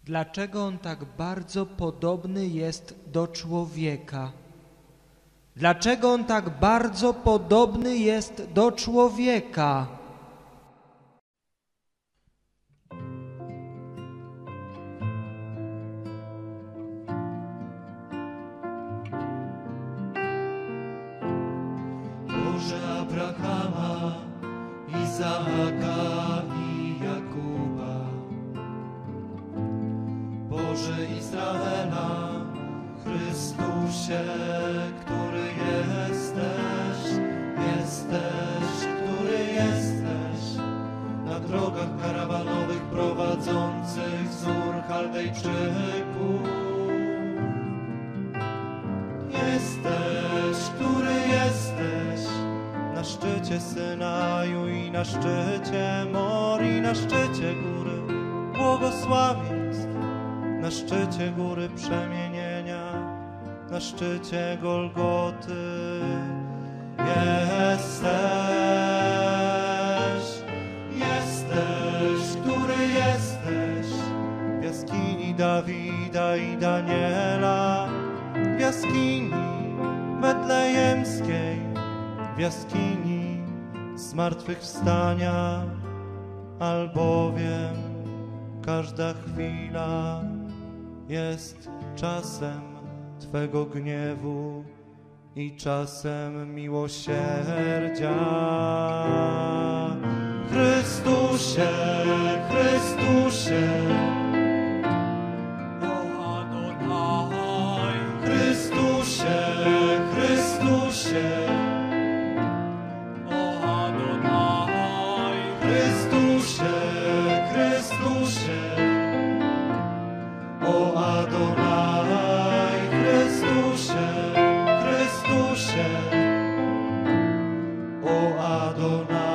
Dlaczego On tak bardzo podobny jest do człowieka? Dlaczego On tak bardzo podobny jest do człowieka? Boże Abrahama, Izaaka i Jakuba, Boże Izraela, Chrystusie, który jesteś na drogach karawanowych prowadzących z Ur Chaldejczyków. Który jesteś na szczycie Synaju i na szczycie Mori, na szczycie góry błogosławieństw, na szczycie góry przemienienia, na szczycie Golgoty. Który jesteś w jaskini Dawida i Daniela, w jaskini betlejemskiej, w jaskini zmartwychwstania, albowiem każda chwila jest czasem Twego gniewu i czasem miłosierdzia. Chrystusie, Chrystusie, Chrystusie, Chrystusie, o Adonai, Chrystusie, Chrystusie, o Adonai, Chrystusie, Chrystusie, o Adonai.